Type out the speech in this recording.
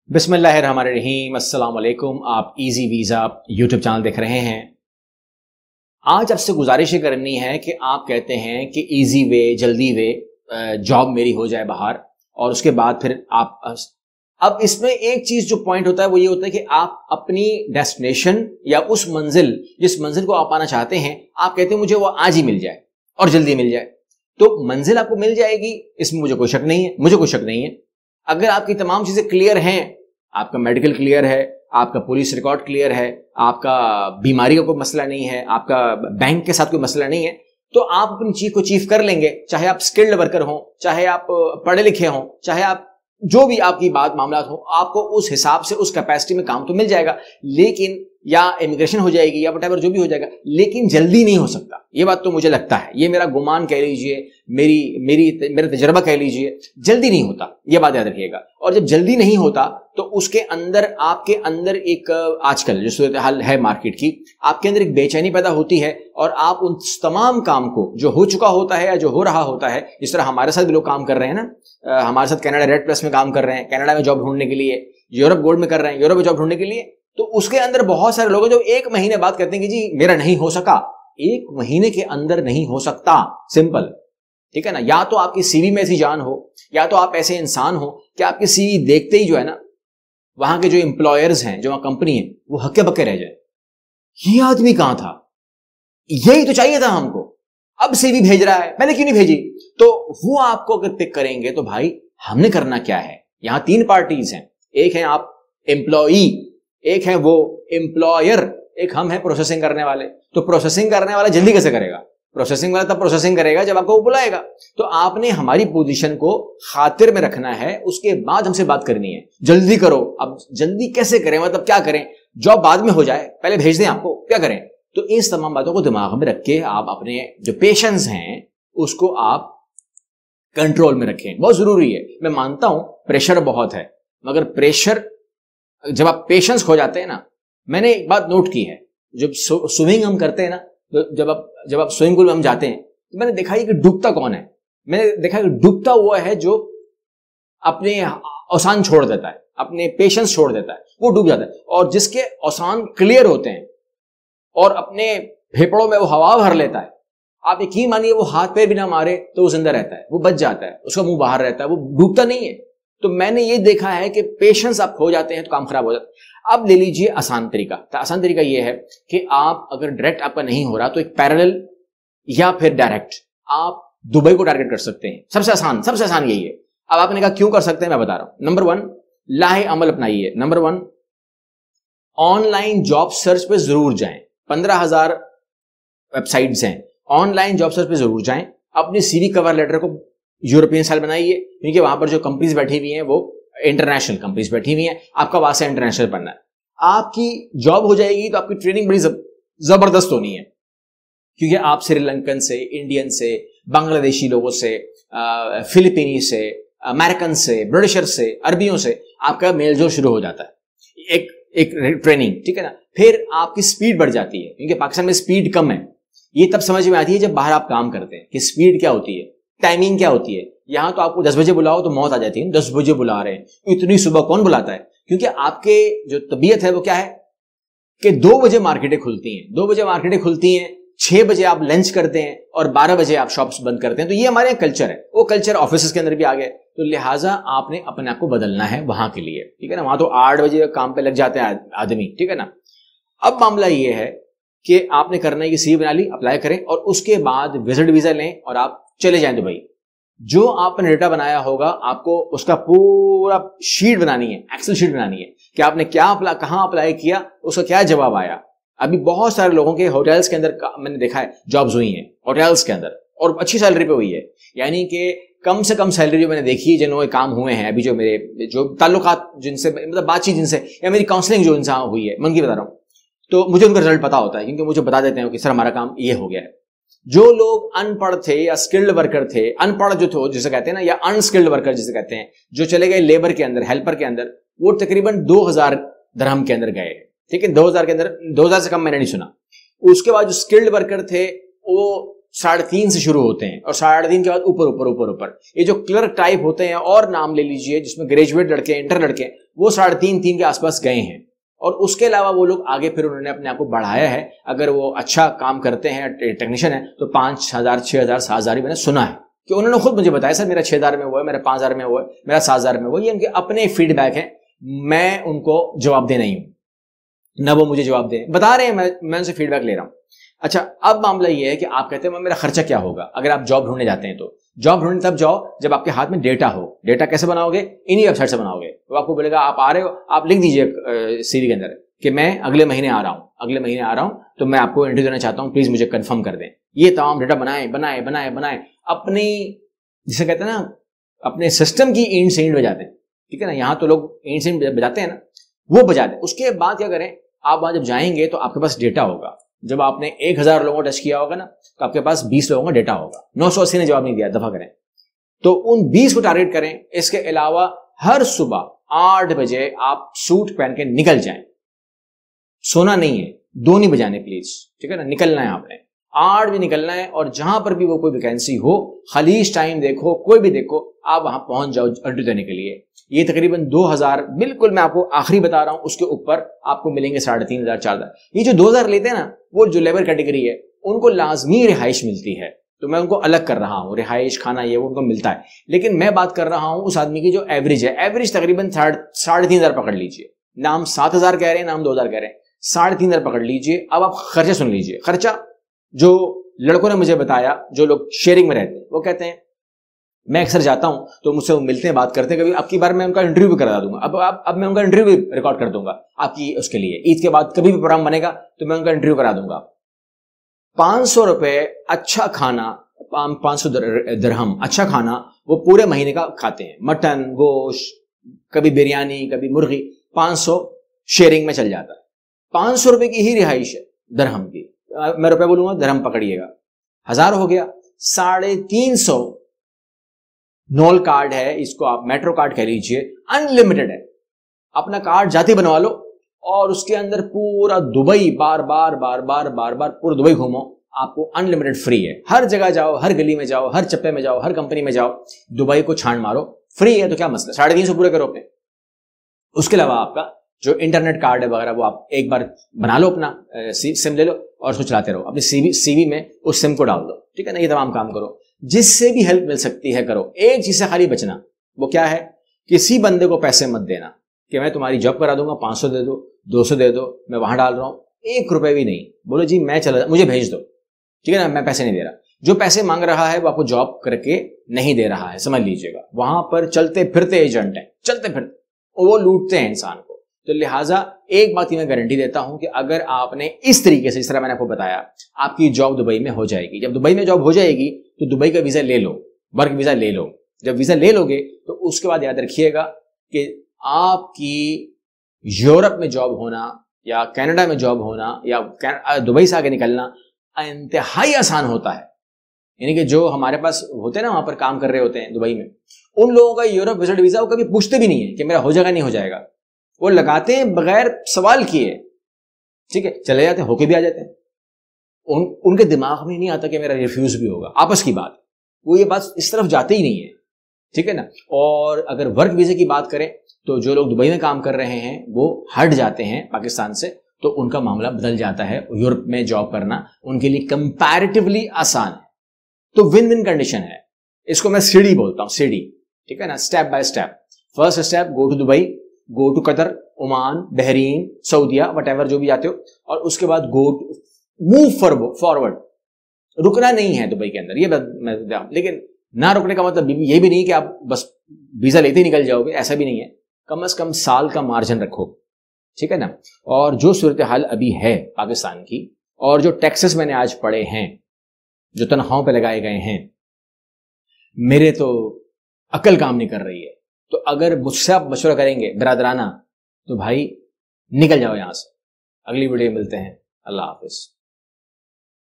बिस्मिल्लाहिर्रहमानिर्रहीम, अस्सलाम वालेकुम। आप इजी वीज़ा यूट्यूब चैनल देख रहे हैं। आज आपसे गुजारिश करनी है कि आप कहते हैं कि इजी वे, जल्दी वे जॉब मेरी हो जाए बाहर, और उसके बाद फिर आप अब इसमें एक चीज जो पॉइंट होता है वो ये होता है कि आप अपनी डेस्टिनेशन या उस मंजिल, जिस मंजिल को आप आना चाहते हैं, आप कहते हैं मुझे वो आज ही मिल जाए और जल्दी मिल जाए। तो मंजिल आपको मिल जाएगी, इसमें मुझे कोई शक नहीं है, मुझे कोई शक नहीं है। अगर आपकी तमाम चीजें क्लियर हैं, आपका मेडिकल क्लियर है, आपका पुलिस रिकॉर्ड क्लियर है, आपका बीमारी का कोई मसला नहीं है, आपका बैंक के साथ कोई मसला नहीं है, तो आप अपनी चीज को अचीव कर लेंगे। चाहे आप स्किल्ड वर्कर हो, चाहे आप पढ़े लिखे हो, चाहे आप जो भी आपकी बात मामला हो, आपको उस हिसाब से उस कैपेसिटी में काम तो मिल जाएगा। लेकिन या इमिग्रेशन हो जाएगी या वटेवर जो भी हो जाएगा, लेकिन जल्दी नहीं हो सकता। ये बात तो मुझे लगता है, ये मेरा गुमान कह लीजिए, मेरा तजर्बा कह लीजिए, जल्दी नहीं होता। ये बात याद रखिएगा। और जब जल्दी नहीं होता तो उसके अंदर, आपके अंदर एक, आजकल जो सूरत हाल है मार्केट की, आपके अंदर एक बेचैनी पैदा होती है, और आप उन तमाम काम को जो हो चुका होता है या जो हो रहा होता है, जिस तरह हमारे साथ भी लोग काम कर रहे हैं ना, हमारे साथ कनाडा रेड प्लस में काम कर रहे हैं, कनाडा में जॉब ढूंढने के लिए, यूरोप गोल्ड में कर रहे हैं, यूरोप में जॉब ढूंढने के लिए, तो उसके अंदर बहुत सारे लोग जो एक महीने बाद कहते हैं कि जी मेरा नहीं हो सका। एक महीने के अंदर नहीं हो सकता, सिंपल, ठीक है ना। या तो आपकी सीवी में ऐसी जान हो, या तो आप ऐसे इंसान हो कि आपकी सीवी देखते ही जो है ना, वहां के जो एम्प्लॉयर्स हैं, जो वहां कंपनी है, वो हक्के बक्के रह जाए, ये आदमी कहां था, यही तो चाहिए था हमको, अब सीवी भेज रहा है, पहले क्यों नहीं भेजी। तो वो आपको अगर पिक करेंगे तो भाई हमने करना क्या है। यहां तीन पार्टीज हैं, एक है आप एम्प्लॉई, एक है वो एम्प्लॉयर, एक हम हैं प्रोसेसिंग करने वाले। तो प्रोसेसिंग करने वाला जल्दी कैसे करेगा? प्रोसेसिंग वाला तब प्रोसेसिंग करेगा जब आपको वो बुलाएगा। तो आपने हमारी पोजीशन को खातिर में रखना है, उसके बाद हमसे बात करनी है, जल्दी करो। अब जल्दी कैसे करें, मतलब क्या करें? जॉब बाद में हो जाए, पहले भेज दें आपको, क्या करें? तो इस तमाम बातों को दिमाग में रख के आप अपने जो पेशेंस हैं उसको आप कंट्रोल में रखें, बहुत जरूरी है। मैं मानता हूं प्रेशर बहुत है, मगर प्रेशर, जब आप पेशेंस खो जाते हैं ना, मैंने एक बात नोट की है, जब स्विमिंग हम करते हैं ना, तो जब आप स्विमिंग पूल में हम जाते हैं, तो मैंने देखा है कि डूबता कौन है। मैंने देखा कि डूबता हुआ है जो अपने औसान छोड़ देता है, अपने पेशेंस छोड़ देता है, वो डूब जाता है। और जिसके औसान क्लियर होते हैं और अपने फेफड़ों में वो हवा भर लेता है, आप यकीन मानिए वो हाथ पैर भी ना मारे तो वो जिंदा रहता है, वो बच जाता है, उसका मुंह बाहर रहता है, वो डूबता नहीं है। तो मैंने ये देखा है कि पेशेंस आप खो जाते हैं तो काम खराब हो जाता है। अब ले लीजिए आसान तरीका। तो आसान तरीका ये है कि आप अगर डायरेक्ट आपका नहीं हो रहा तो एक पैरेलल या फिर डायरेक्ट आप दुबई को टारगेट कर सकते हैं। सबसे आसान यही है। अब आपने कहा क्यों कर सकते हैं, मैं बता रहा हूं। नंबर 1, लाहे अमल अपनाइए। नंबर 1, ऑनलाइन जॉब सर्च पे जरूर जाएं। 15,000 वेबसाइट्स हैं, ऑनलाइन जॉब सर्च पे जरूर जाएं। अपनी सीवी कवर लेटर को यूरोपियन स्टाइल बनाइए, क्योंकि वहां पर जो कंपनीज बैठी हुई हैं वो इंटरनेशनल कंपनीज बैठी हुई हैं। आपका वहां से इंटरनेशनल पढ़ना है, आपकी जॉब हो जाएगी तो आपकी ट्रेनिंग बड़ी जबरदस्त होनी है, क्योंकि आप श्रीलंकन से, इंडियन से, बांग्लादेशी लोगों से, फिलिपीनी से, अमेरिकन से, ब्रिटिशर से, अरबियों से आपका मेलजोल शुरू हो जाता है। एक ट्रेनिंग, ठीक है ना। फिर आपकी स्पीड बढ़ जाती है, क्योंकि पाकिस्तान में स्पीड कम है। ये तब समझ में आती है जब बाहर आप काम करते हैं कि स्पीड क्या होती है, टाइमिंग क्या होती है। यहां तो आपको 10 बजे बुलाओ तो मौत आ जाती है, 10 बजे बुला रहे हैं, इतनी सुबह कौन बुलाता है? क्योंकि आपके जो तबीयत है वो क्या है कि 2 बजे मार्केटें खुलती हैं, 2 बजे मार्केटें खुलती हैं, 6 बजे आप लंच करते हैं और 12 बजे आप शॉप्स बंद करते हैं। तो ये हमारे कल्चर है, वो कल्चर ऑफिस के अंदर भी आ गया। तो लिहाजा आपने अपने आप को बदलना है वहां के लिए, ठीक है ना। वहां तो 8 बजे काम पे लग जाते हैं आदमी, ठीक है ना। अब मामला ये है कि आपने करना है कि सीवी बना ली, अप्लाई करें, और उसके बाद विजिट वीजा लें और आप चले जाएं दुबई। जो आपने डेटा बनाया होगा, आपको उसका पूरा शीट बनानी है, एक्सेल शीट बनानी है कि आपने कहां अप्लाई किया, उसका क्या जवाब आया। अभी बहुत सारे लोगों के होटल्स के अंदर मैंने देखा है जॉब्स हुई हैं होटल्स के अंदर, और अच्छी सैलरी पे हुई है। यानी कि कम से कम सैलरी जो मैंने देखी है, जिन्होंने काम हुए हैं, अभी जो मेरे जो ताल्लुकात जिनसे, मतलब बातचीत जिनसे, या मेरी काउंसलिंग जो इनसे हुई है, मैं उनकी बता रहा हूँ, तो मुझे उनका रिजल्ट पता होता है, क्योंकि मुझे बता देते हैं कि सर हमारा काम ये हो गया है। जो लोग अनपढ़ थे या स्किल्ड वर्कर थे, अनपढ़ जो थे जिसे कहते हैं ना, या अनस्किल्ड वर्कर जिसे कहते हैं, जो चले गए लेबर के अंदर, हेल्पर के अंदर, वो तकरीबन 2000 दिरहम के अंदर गए, ठीक है। 2000 के अंदर, 2000 से कम मैंने नहीं सुना। उसके बाद जो स्किल्ड वर्कर थे वो 3.5 से शुरू होते हैं, और 3.5 के बाद ऊपर ऊपर ऊपर ऊपर। ये जो क्लर्क टाइप होते हैं, और नाम ले लीजिए जिसमें ग्रेजुएट लड़के, इंटर लड़के, वो 3.5-3 के आसपास गए हैं। और उसके अलावा वो लोग आगे फिर उन्होंने अपने आप को बढ़ाया है। अगर वो अच्छा काम करते हैं, टेक्नीशियन है, तो 5,000, 6,000, 7,000 भी मैंने सुना है कि उन्होंने खुद मुझे बताया, सर मेरा 6,000 में वो है, मेरा 5,000 में वो है, मेरा 7,000 में वो। ये उनके अपने फीडबैक है, मैं उनको जवाब दे नहीं हूं, ना वो मुझे जवाब दे, बता रहे हैं, मैं उनसे फीडबैक ले रहा हूं। अच्छा, अब मामला ये है कि आप कहते हैं मेरा खर्चा क्या होगा अगर आप जॉब ढूंढने जाते हैं। तो जॉब ढूंढने तब जाओ जब आपके हाथ में डेटा हो। डेटा कैसे बनाओगे? इन्हीं वेबसाइट से बनाओगे। तो आपको बोलेगा आप आ रहे हो, आप लिख दीजिए सीवी के अंदर कि मैं अगले महीने आ रहा हूं, अगले महीने आ रहा हूं, तो मैं आपको इंटरव्यू देना चाहता हूं, प्लीज मुझे कंफर्म कर दें। ये तमाम डेटा बनाए अपनी, जिसे कहते हैं ना, अपने सिस्टम की ईंट से ईंट बजाते हैं, ठीक है ना। यहां तो लोग ईंट से ईंट बजाते हैं ना, वो बजा दें। उसके बाद क्या करें, आप वहां जब जाएंगे तो आपके पास डेटा होगा। जब आपने 1,000 लोगों को टच किया होगा ना, तो आपके पास 20 लोगों का डेटा होगा। 980 ने जवाब नहीं दिया, दफा करें। तो उन 20 को टारगेट करें। इसके अलावा हर सुबह 8 बजे आप सूट पहन के निकल जाएं। सोना नहीं है, दो नहीं बजाने प्लीज, ठीक है ना। निकलना है आपने, 8 बजे निकलना है। और जहां पर भी वो कोई वैकेंसी हो, खालीज टाइम देखो, कोई भी देखो, आप वहां पहुंच जाओ इंटरव्यू देने के लिए। ये तकरीबन 2,000, बिल्कुल मैं आपको आखिरी बता रहा हूं, उसके ऊपर आपको मिलेंगे 3,500, 4,000। ये जो 2,000 लेते हैं ना, वो जो लेबर कैटेगरी है, उनको लाजमी रिहाइश मिलती है, तो मैं उनको अलग कर रहा हूं। रिहाइश, खाना, ये वो उनको मिलता है। लेकिन मैं बात कर रहा हूं उस आदमी की जो एवरेज है। एवरेज तकरीबन 3,500 पकड़ लीजिए। नाम 7,000 कह रहे हैं, नाम 2,000 कह रहे हैं, 3,500 पकड़ लीजिए। अब आप खर्चा सुन लीजिए। खर्चा जो लड़कों ने मुझे बताया, जो लोग शेयरिंग में रहते हैं, वो कहते हैं मैं अक्सर जाता हूं तो मुझसे मिलते हैं, बात करते हैं। कभी अब की बार मैं उनका इंटरव्यू भी करा दूंगा। अब मैं उनका इंटरव्यू भी रिकॉर्ड कर दूंगा आपकी उसके लिए। ईद के बाद कभी भी प्रोग्राम बनेगा तो मैं उनका इंटरव्यू करा दूंगा। 500 रुपए अच्छा खाना, 500 दिरहम अच्छा खाना, वो पूरे महीने का खाते हैं। मटन, गोश्त, कभी बिरयानी, कभी मुर्गी, 500 शेयरिंग में चल जाता है। 500 रुपए की ही रिहाइश है दिरहम की। मैं रुपए बोलूंगा, दिरहम पकड़िएगा, 1,000 हो गया। 350 नॉल कार्ड है, इसको आप मेट्रो कार्ड कह लीजिए, अनलिमिटेड है। अपना कार्ड जाती बनवा लो और उसके अंदर पूरा दुबई बार बार पूरा दुबई घूमो, आपको अनलिमिटेड फ्री है। हर जगह जाओ, हर गली में जाओ, हर चप्पे में जाओ, हर कंपनी में जाओ, दुबई को छान मारो, फ्री है। तो क्या मसला, 350 पूरे करो अपने। उसके अलावा आपका जो इंटरनेट कार्ड है वगैरह, वो आप एक बार बना लो, अपना सिम ले लो और उसको चलाते रहो। अपनी सीवी में उस सिम को डाल दो, ठीक है ना। ये तमाम काम करो, जिससे भी हेल्प मिल सकती है करो। एक चीज से खाली बचना, वो क्या है, किसी बंदे को पैसे मत देना कि मैं तुम्हारी जॉब करा दूंगा, 500 दे दो, 200 दे दो, मैं वहां डाल रहा हूं। 1 रुपए भी नहीं। बोलो जी मैं चला, मुझे भेज दो, ठीक है ना, मैं पैसे नहीं दे रहा। जो पैसे मांग रहा है वो आपको जॉब करके नहीं दे रहा है, समझ लीजिएगा। वहां पर चलते फिरते एजेंट हैं, चलते फिरते, वो लूटते हैं इंसान को। तो लिहाजा एक बात की मैं गारंटी देता हूं कि अगर आपने इस तरीके से, इस तरह मैंने आपको बताया, आपकी जॉब दुबई में हो जाएगी। जब दुबई में जॉब हो जाएगी तो दुबई का वीजा ले लो, वर्क वीजा ले लो। जब वीजा ले लोगे तो उसके बाद याद रखिएगा कि आपकी यूरोप में जॉब होना या कनाडा में जॉब होना या दुबई से आगे निकलना इंतहाई आसान होता है। यानी कि जो हमारे पास होते हैं ना, वहां पर काम कर रहे होते हैं दुबई में, उन लोगों का यूरोप विजिट वीजा वो कभी पूछते भी नहीं है कि मेरा हो जाएगा नहीं हो जाएगा। वो लगाते हैं बगैर सवाल किए, ठीक है, चले जाते हैं, होके भी आ जाते हैं। उनके दिमाग में नहीं आता कि मेरा रिफ्यूज भी होगा। आपस की बात, वो ये बात इस तरफ जाते ही नहीं है, ठीक है ना। और अगर वर्क वीजे की बात करें तो जो लोग दुबई में काम कर रहे हैं वो हट जाते हैं पाकिस्तान से, तो उनका मामला बदल जाता है। यूरोप में जॉब करना उनके लिए कंपैरेटिवली आसान है। तो विन विन कंडीशन है। इसको मैं सीढ़ी बोलता हूं, सीढ़ी, ठीक है ना, step by step. First step, go to Dubai, go to Qatar, Oman, Bahrain, सऊदिया, वटेवर जो भी जाते हो। और उसके बाद गो टू मूव फॉरवर्ड, रुकना नहीं है दुबई के अंदर, ये लेकिन ना रुकने का मतलब ये भी नहीं कि आप बस वीजा लेते ही निकल जाओगे, ऐसा भी नहीं है। कम से कम साल का मार्जिन रखो, ठीक है ना। और जो सूरत हाल अभी है पाकिस्तान की, और जो टैक्सेस मैंने आज पढ़े हैं, जो तनख्वाहों पे लगाए गए हैं, मेरे तो अकल काम नहीं कर रही है। तो अगर मुझसे आप मशवरा करेंगे बिरादराना, तो भाई निकल जाओ यहां से। अगली वीडियो में मिलते हैं। अल्लाह हाफिज।